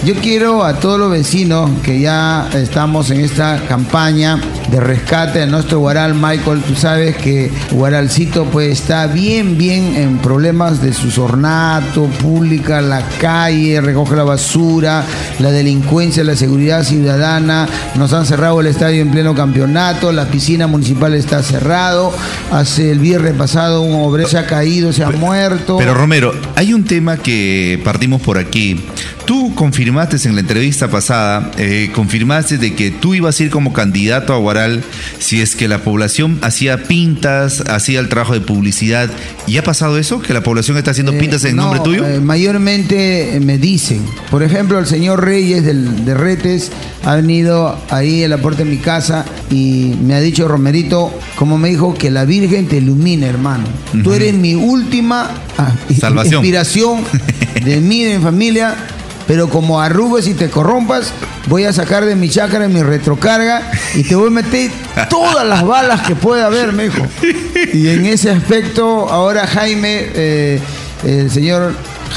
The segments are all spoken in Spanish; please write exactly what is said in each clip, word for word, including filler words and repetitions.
Yo quiero a todos los vecinos que ya estamos en esta campaña de rescate de nuestro Huaral. Michael, tú sabes que Huaralcito pues está bien, bien en problemas de sus ornatos, pública, la calle, recoge la basura, la delincuencia, la seguridad ciudadana. Nos han cerrado el estadio en pleno campeonato, la piscina municipal está cerrado. Hace el viernes pasado un obrero se ha caído, se ha pero, muerto. Pero Romero, hay un tema que partimos por aquí. Tú confirmaste en la entrevista pasada, eh, confirmaste de que tú ibas a ir como candidato a Huaral si es que la población hacía pintas, hacía el trabajo de publicidad. ¿Y ha pasado eso? ¿Que la población está haciendo pintas en eh, no, nombre tuyo? Eh, mayormente me dicen. Por ejemplo, el señor Reyes del, de Retes ha venido ahí a la puerta de mi casa y me ha dicho, Romerito, como me dijo, que la Virgen te ilumine, hermano. Uh-huh. Tú eres mi última ah, salvación, inspiración de mí y de mi familia. Pero como arrugues y te corrompas, voy a sacar de mi chácara mi retrocarga y te voy a meter todas las balas que pueda haber, me dijo. Y en ese aspecto, ahora Jaime, eh, el señor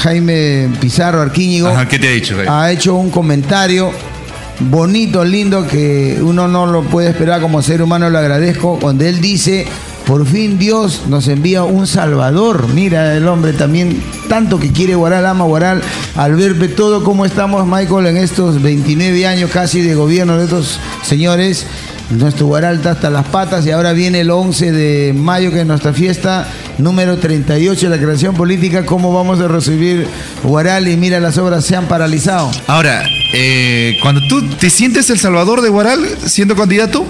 Jaime Pizarro Arquíñigo, Ajá, ¿qué te ha dicho, Jaime? Ha hecho un comentario bonito, lindo, que uno no lo puede esperar como ser humano, lo agradezco, donde él dice: por fin Dios nos envía un Salvador. Mira, el hombre también, tanto que quiere Huaral, ama Huaral. Al ver todo cómo estamos, Michael, en estos veintinueve años casi de gobierno de estos señores, nuestro Huaral está hasta las patas y ahora viene el once de mayo, que es nuestra fiesta número treinta y ocho de la creación política. ¿Cómo vamos a recibir Huaral? Y mira, las obras se han paralizado. Ahora, eh, cuando tú te sientes el salvador de Huaral siendo candidato.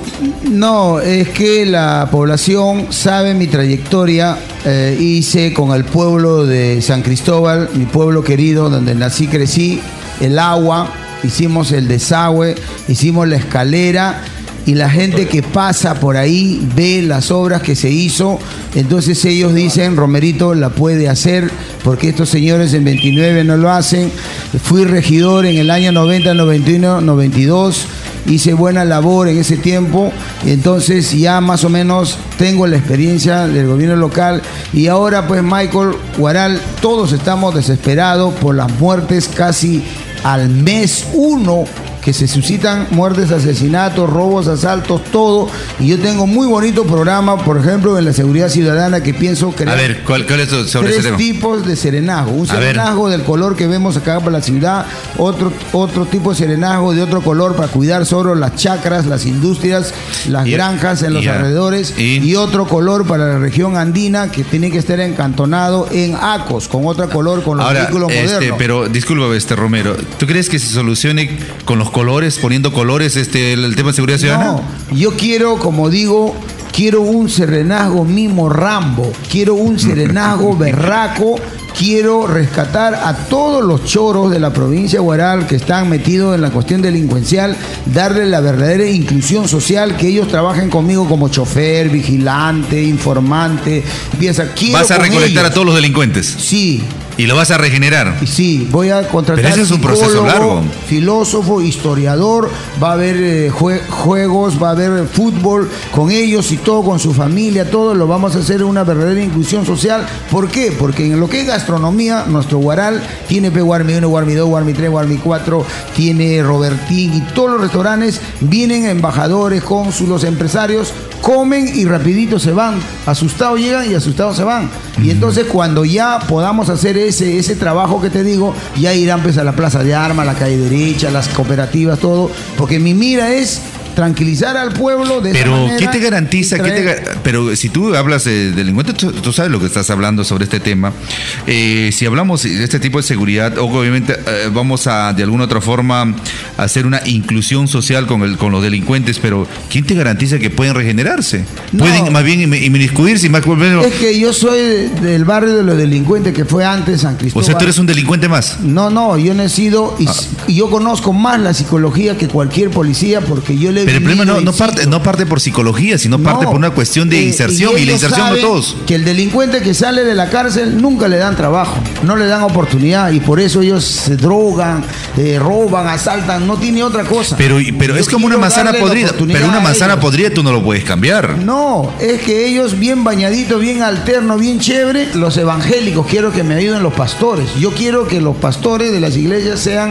No, es que la población sabe mi trayectoria. Eh, hice con el pueblo de San Cristóbal, mi pueblo querido, donde nací, crecí, el agua, hicimos el desagüe, hicimos la escalera. Y la gente que pasa por ahí ve las obras que se hizo, entonces ellos dicen, Romerito la puede hacer, porque estos señores en veintinueve no lo hacen. Fui regidor en el año noventa, noventa y uno, noventa y dos, hice buena labor en ese tiempo, entonces ya más o menos tengo la experiencia del gobierno local. Y ahora pues, Michael, Huaral, todos estamos desesperados por las muertes casi al mes uno, que se suscitan muertes, asesinatos, robos, asaltos, todo. Y yo tengo muy bonito programa, por ejemplo, en la seguridad ciudadana, que pienso crear. A ver, ¿cuál, cuál es sobre tres ese tema? tipos de serenazgo. Un A serenazgo ver. del color que vemos acá por la ciudad, otro, otro tipo de serenazgo de otro color para cuidar solo las chacras, las industrias, las Y- granjas en los y- alrededores, y- y otro color para la región andina, que tiene que estar encantonado en Acos, con otro color, con los Ahora, vehículos este, modernos. pero disculpa, este Romero, ¿tú crees que se solucione con los colores, poniendo colores este el, el tema de seguridad ciudadana? No, yo quiero, como digo, quiero un serenazgo mimo Rambo, quiero un serenazgo berraco, quiero rescatar a todos los choros de la provincia de Huaral que están metidos en la cuestión delincuencial, darle la verdadera inclusión social, que ellos trabajen conmigo como chofer, vigilante, informante, piensa, quiero ¿Vas a con recolectar ellos. a todos los delincuentes? Sí. ¿Y lo vas a regenerar? Y sí, voy a contratar Pero ese es un proceso psicólogo, largo. filósofo, historiador, va a haber eh, jue- juegos, va a haber fútbol con ellos y todo, con su familia, todo lo vamos a hacer una verdadera inclusión social. ¿Por qué? Porque en lo que es gastronomía, nuestro Huaral tiene P. Guarmi uno, Guarmi dos, Guarmi tres, Guarmi cuatro, tiene Robertín, y todos los restaurantes vienen embajadores, cónsulos, empresarios, comen y rapidito se van. Asustados llegan y asustados se van. Y entonces cuando ya podamos hacer ese, ese trabajo que te digo, ya irán pues a la Plaza de Armas, la calle derecha, las cooperativas, todo. Porque mi mira es tranquilizar al pueblo de esa Pero, manera. ¿qué te garantiza? y ¿Qué te traer- ga- pero si tú hablas de delincuentes, tú, tú sabes lo que estás hablando sobre este tema. Eh, si hablamos de este tipo de seguridad, obviamente eh, vamos a, de alguna otra forma, hacer una inclusión social con, el, con los delincuentes, pero ¿quién te garantiza que pueden regenerarse? No. Pueden más bien inmi- inmiscuirse y más... Es que yo soy de- del barrio de los delincuentes, que fue antes San O Cristóbal. sea, tú eres un delincuente más. No, no, yo he nacido y, Ah. y yo conozco más la psicología que cualquier policía, porque yo le he Pero el problema vivido no, in no, situ. parte, no parte por psicología, sino parte No, por una cuestión de eh, inserción, y, la ellos inserción no saben todos. Que el delincuente que sale de la cárcel nunca le dan trabajo, no le dan oportunidad, y por eso ellos se drogan, eh, roban, asaltan, no tiene otra cosa. Pero, pero Yo es como una quiero manzana darle la podrida. oportunidad Pero una a manzana ellos. podrida tú no lo puedes cambiar. No, es que ellos bien bañaditos, bien alternos, bien chévere, los evangélicos, quiero que me ayuden los pastores. Yo quiero que los pastores de las iglesias sean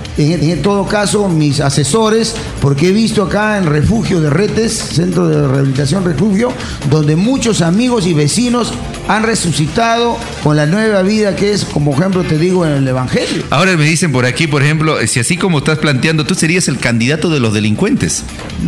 en, en todo caso, mis asesores, porque he visto acá en Refugio de Retes, Centro de Rehabilitación Refugio, donde muchos amigos y vecinos han resucitado con la nueva vida que es, como ejemplo te digo, en el Evangelio. Ahora me dicen por aquí, por ejemplo, si así como estás planteando, tú serías el candidato de los delincuentes.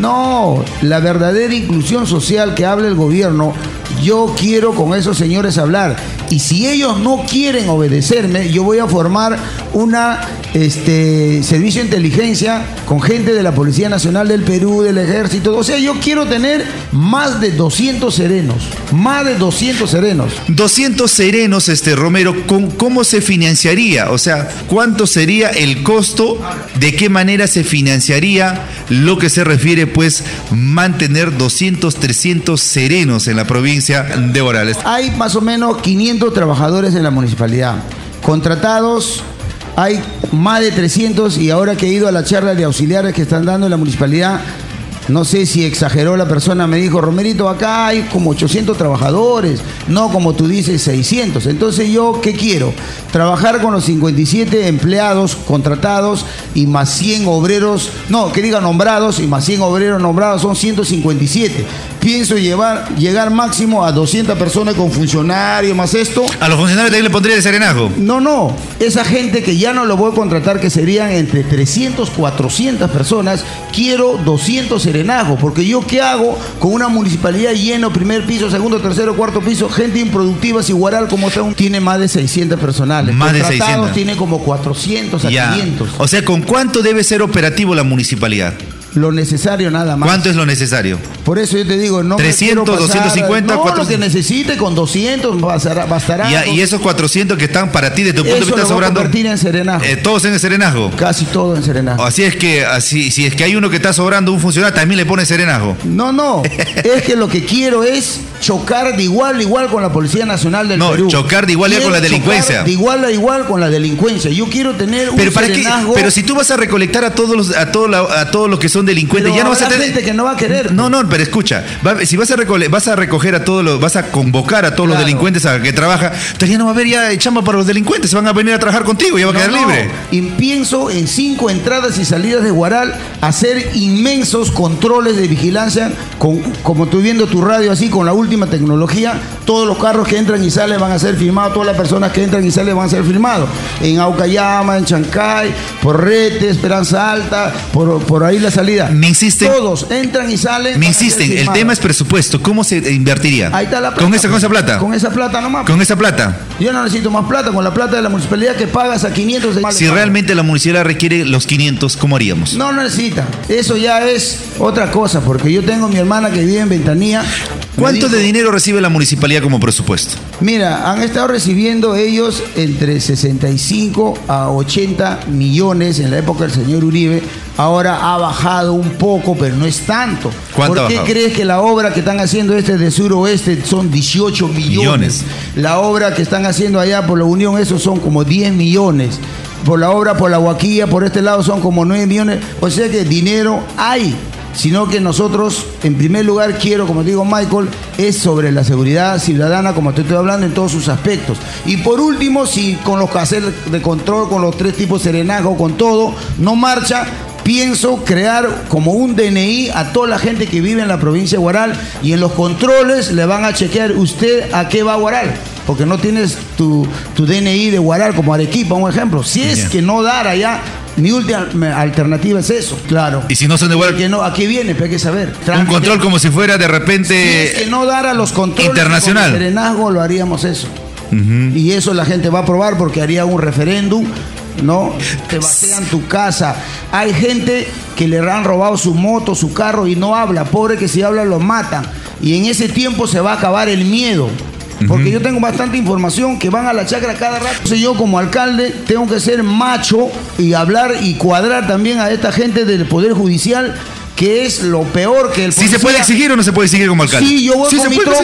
No, la verdadera inclusión social que habla el gobierno, yo quiero con esos señores hablar. Y si ellos no quieren obedecerme, yo voy a formar una este, servicio de inteligencia con gente de la Policía Nacional del Perú, del Ejército. O sea, yo quiero tener más de doscientos serenos, más de doscientos serenos. doscientos serenos, este Romero, ¿cómo se financiaría? O sea, ¿cuánto sería el costo? ¿De qué manera se financiaría lo que se refiere, pues, mantener doscientos, trescientos serenos en la provincia de Huaral? Hay más o menos quinientos trabajadores en la municipalidad. Contratados hay más de trescientos, y ahora que he ido a la charla de auxiliares que están dando en la municipalidad, no sé si exageró la persona, me dijo, Romerito, acá hay como ochocientos trabajadores, no como tú dices seiscientos. Entonces yo, ¿qué quiero? Trabajar con los cincuenta y siete empleados contratados y más cien obreros, no, que diga nombrados, y más cien obreros nombrados, son ciento cincuenta y siete. Pienso llevar, llegar máximo a doscientas personas con funcionarios, más esto. ¿A los funcionarios también le pondría de serenazgo? No, no, esa gente que ya no lo voy a contratar, que serían entre trescientas, cuatrocientas personas, quiero doscientos serenazgos, porque yo ¿qué hago con una municipalidad lleno, primer piso, segundo, tercero, cuarto piso, gente improductiva? Si Huaral como está, tiene más de seiscientas personales. Más de seiscientas. Tiene como cuatrocientos a ya. quinientos. O sea, ¿con cuánto debe ser operativo la municipalidad? Lo necesario nada más. ¿Cuánto es lo necesario? Por eso yo te digo, no trescientos, me quiero pasar, doscientos cincuenta, no, cuatrocientos. lo que necesite con doscientos bastará. bastará Ya, y esos cuatrocientos que están para ti, de tu punto de eso vista, lo voy sobrando. a convertir en serenazgo. Eh, todos en el serenazgo. Casi todo en serenazgo. Así es que, así, si es que hay uno que está sobrando, un funcionario también le pone serenazgo. No, no. Es que lo que quiero es chocar de igual a igual con la Policía Nacional del no, Perú. No, chocar de igual a igual con la delincuencia. De igual a igual con la delincuencia. Yo quiero tener un pero para serenazgo. Qué, pero si tú vas a recolectar a todos los, a todos la, a todos los que son delincuentes, pero ya no vas a tener gente que no va a querer. No, no, pero escucha, va, si vas a recole, vas a recoger a todos los, vas a convocar a todos claro. los delincuentes a que trabajan, entonces ya no va a haber ya chamba para los delincuentes, se van a venir a trabajar contigo, ya va a no, quedar no. libre. Y pienso en cinco entradas y salidas de Huaral, hacer inmensos controles de vigilancia, con, como estoy viendo tu radio así, con la última tecnología. Todos los carros que entran y salen van a ser firmados, todas las personas que entran y salen van a ser firmados. En Aucayama, en Chancay, por Rete, Esperanza Alta, por, por ahí la salida. Me insisten. Todos entran y salen. Me insisten, el tema es presupuesto. ¿Cómo se invertiría? Ahí está la plata. ¿Con esa, con esa plata? Con esa plata nomás. ¿Con esa plata? Yo no necesito más plata, con la plata de la municipalidad que pagas a quinientos. De si realmente la municipalidad requiere los quinientos, ¿cómo haríamos? No, no necesita. Eso ya es otra cosa, porque yo tengo mi hermana que vive en Ventanilla. ¿Cuánto dijo, de dinero recibe la municipalidad como presupuesto? Mira, han estado recibiendo ellos entre sesenta y cinco a ochenta millones en la época del señor Uribe. Ahora ha bajado un poco, pero no es tanto. ¿Por qué crees que la obra que están haciendo este de suroeste son dieciocho millones? millones? La obra que están haciendo allá por la Unión, esos son como diez millones. Por la obra por la Huaquilla, por este lado son como nueve millones. O sea que dinero hay. Sino que nosotros, en primer lugar, quiero, como digo Michael, es sobre la seguridad ciudadana, como te estoy hablando, en todos sus aspectos. Y por último, si con los caseros de control, con los tres tipos de serenazgo, con todo, no marcha, pienso crear como un D N I a toda la gente que vive en la provincia de Huaral, y en los controles le van a chequear usted a qué va a Huaral, porque no tienes tu, tu D N I de Huaral como Arequipa, un ejemplo. Si es que no dar allá, mi última alternativa es eso, claro. Y si no son de Huaral, que no, aquí viene, pero hay que saber. Un control como si fuera de repente. Si es que no dar a los controles internacional. Con el serenazgo, lo haríamos eso. Uh-huh. Y eso la gente va a aprobar porque haría un referéndum, ¿no? Te vacían tu casa. Hay gente que le han robado su moto, su carro y no habla. Pobre que si habla lo matan. Y en ese tiempo se va a acabar el miedo. Porque uh-huh. yo tengo bastante información que van a la chacra cada rato. Entonces yo como alcalde tengo que ser macho y hablar y cuadrar también a esta gente del Poder Judicial, que es lo peor que el policía. ¿Sí se puede exigir o no se puede exigir como alcalde? Sí, yo voy ¿Sí con mi tropa,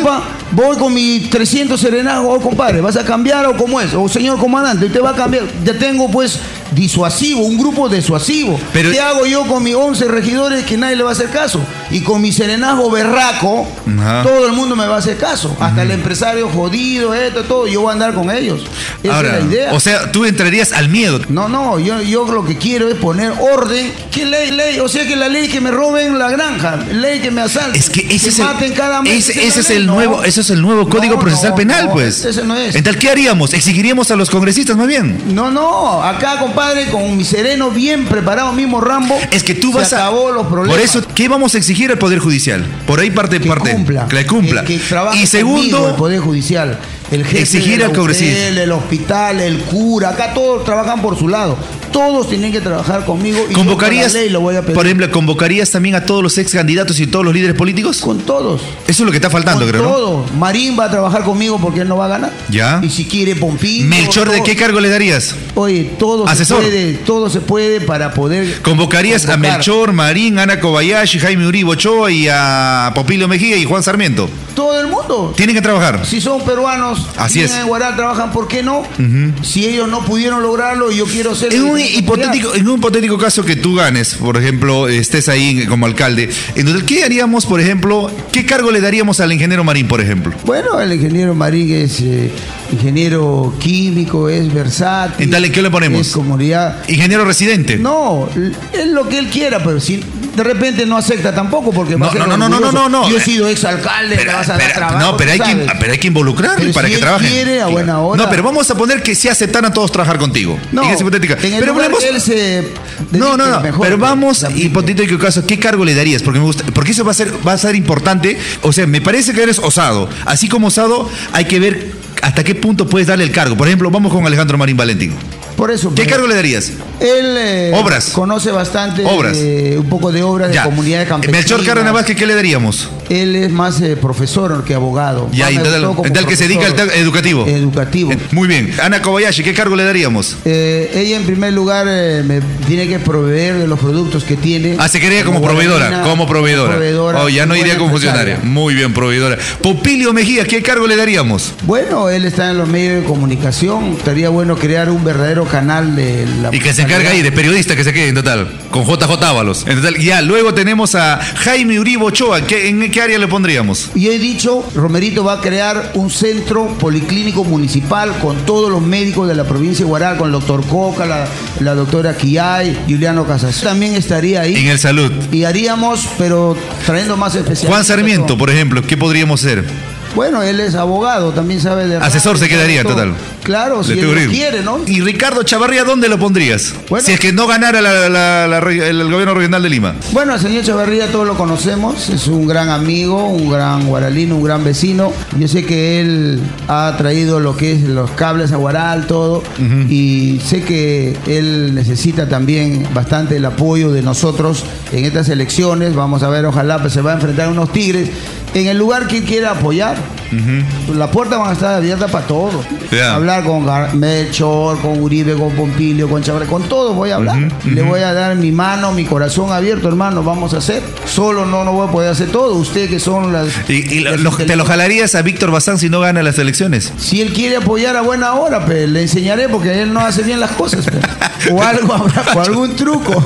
Voy con mis trescientos serenazgos, oh, compadre, ¿vas a cambiar o cómo es? O señor comandante, usted va a cambiar. Ya tengo pues disuasivo, un grupo disuasivo. Pero, ¿qué hago yo con mis once regidores que nadie le va a hacer caso? Y con mi serenazgo berraco, ajá, todo el mundo me va a hacer caso. Hasta uh-huh. el empresario jodido, esto, todo, yo voy a andar con ellos. Esa Ahora, es la idea. O sea, tú entrarías al miedo. No, no, yo, yo lo que quiero es poner orden. ¿Qué ley, ley? O sea que la ley que me roben la granja, ley que me asalten, es que ese que es maten el, cada mes. Ese, ese es el no. nuevo, ese es el nuevo Código no, Procesal no, Penal, no, pues. Ese no es. Entonces, ¿qué haríamos? ¿Exigiríamos a los congresistas más bien? No, no, acá, compadre, con mi sereno bien preparado, mismo Rambo. Es que tú vas se a. acabó los problemas. Por eso, ¿qué vamos a exigir al Poder Judicial? Por ahí parte que parte. Cumpla, que cumpla. Que, que trabaje y segundo, el Poder Judicial. El jefe exigir al congresista, el hospital, el cura, acá todos trabajan por su lado. Todos tienen que trabajar conmigo. Y ¿Convocarías, yo con la ley lo voy a pedir. por ejemplo, convocarías también a todos los ex candidatos y todos los líderes políticos? Con todos. Eso es lo que está faltando, con creo, todos. ¿No? Marín va a trabajar conmigo porque él no va a ganar. Ya. Y si quiere Pompín. Melchor, todo, ¿de qué cargo le darías? Oye, todo Asesor. se puede, todo se puede para poder. ¿Convocarías convocar. a Melchor, Marín, Ana Kobayashi, Jaime Uribe Ochoa y a Popilio Mejía y Juan Sarmiento? Todo el mundo. Tienen que trabajar. Si son peruanos, así es. En Guaral trabajan, ¿por qué no? Uh-huh. Si ellos no pudieron lograrlo, yo quiero ser. En un hipotético, en un hipotético caso que tú ganes, por ejemplo, estés ahí como alcalde, entonces, ¿qué haríamos, por ejemplo, qué cargo le daríamos al ingeniero Marín, por ejemplo? Bueno, el ingeniero Marín es eh, ingeniero químico, es versátil. Entonces, ¿qué le ponemos? Es comunidad. Ingeniero residente. No, es lo que él quiera, pero si de repente no acepta tampoco porque no, va a ser no, no, no, no, no, no. Yo he sido exalcalde, pero, te vas a pero, dar trabajo. No, pero hay, que, pero hay que involucrarle pero para si que él trabajen. Quiere, a buena hora. No, pero vamos a poner que sí aceptaran todos trabajar contigo. No, en esa hipotética. En el pero lugar vamos, que él se no, no, no. Mejor, pero vamos, hipotético caso, ¿qué cargo le darías? Porque me gusta, porque eso va a ser, va a ser importante. O sea, me parece que eres osado. Así como osado, hay que ver hasta qué punto puedes darle el cargo. Por ejemplo, vamos con Alejandro Marín Valentín. Por eso. ¿Qué cargo le darías? Él eh, obras. Conoce bastante obras. Eh, un poco de obras ya. de comunidades campesinas. Melchor Cárdenas Vázquez, ¿qué le daríamos? Él es más eh, profesor que abogado. Ya, y tal que se dedica al educativo. Educativo. Eh, muy bien. Ana Kobayashi, ¿qué cargo le daríamos? Eh, ella en primer lugar eh, me tiene que proveer de los productos que tiene. Ah, se quería como, como proveedora, Guaralina, como proveedora. Como proveedora oh, ya no iría como funcionaria. Muy bien, proveedora. Popilio Mejía, ¿qué cargo le daríamos? Bueno, él está en los medios de comunicación. Estaría bueno crear un verdadero canal de la y que se encarga ahí de periodista que se quede en total, con J J Ábalos. En total, ya, luego tenemos a Jaime Uribe Ochoa. ¿Qué, ¿En qué área le pondríamos? Y he dicho, Romerito va a crear un centro policlínico municipal con todos los médicos de la provincia de Huaral, con el doctor Coca, la, la doctora Quillay, Juliano Casas. También estaría ahí. En el salud. Y haríamos, pero trayendo más especialistas. Juan Sarmiento, por ejemplo, ¿qué podríamos hacer? Bueno, él es abogado, también sabe de... Asesor radio, se quedaría en total. Claro, si él lo quiere, ¿no? ¿Y Ricardo Chavarría dónde lo pondrías? Bueno, si es que no ganara la, la, la, el, el gobierno regional de Lima. Bueno, al señor Chavarría todos lo conocemos, es un gran amigo, un gran guaralino, un gran vecino. Yo sé que él ha traído lo que es los cables a Huaral, todo, uh-huh. y sé que él necesita también bastante el apoyo de nosotros en estas elecciones. Vamos a ver, ojalá pues, se va a enfrentar a unos Tigres en el lugar que quiera apoyar. Uh-huh. Las puertas van a estar abiertas para todos. Yeah. Hablar con Melchor, con Uribe, con Pompilio, con Chavarría, con todos voy a hablar. Uh-huh. Le voy a dar mi mano, mi corazón abierto, hermano, vamos a hacer. Solo no, no voy a poder hacer todo. Ustedes que son las... ¿Y, y las lo, te lo jalarías a Víctor Bazán si no gana las elecciones? Si él quiere apoyar a buena hora, pues, le enseñaré porque él no hace bien las cosas. Pues. O algo habrá, o algún truco.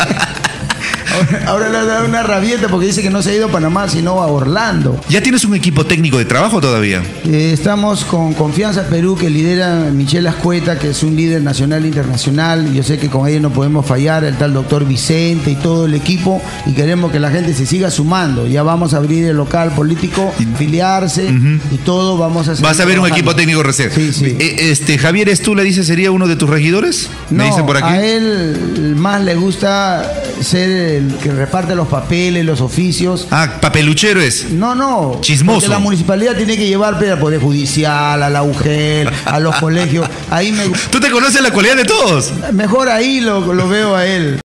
Ahora le da una rabieta porque dice que no se ha ido a Panamá, sino a Orlando. ¿Ya tienes un equipo técnico de trabajo todavía? Eh, estamos con Confianza Perú, que lidera Michelle Ascueta, que es un líder nacional e internacional. Yo sé que con ella no podemos fallar, el tal doctor Vicente y todo el equipo, y queremos que la gente se siga sumando. Ya vamos a abrir el local político, afiliarse, uh-huh. y todo vamos a hacer. ¿Vas a ver un equipo técnico recién? Sí, sí. Este, Javier Estula dice, ¿sería uno de tus regidores? No, me dicen por aquí. A él más le gusta ser el que reparte los papeles, los oficios. Ah, papeluchero es. No, no. Chismoso. Porque la municipalidad tiene que llevar al Poder Judicial, a la U G E L, a los colegios. Ahí me... ¿Tú te conoces la cualidad de todos? Mejor ahí lo, lo veo a él.